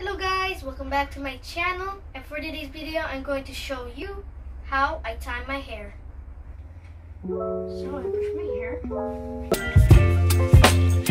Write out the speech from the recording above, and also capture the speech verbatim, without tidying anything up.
Hello guys, welcome back to my channel, and for today's video I'm going to show you how I tie my hair. So I brush my hair.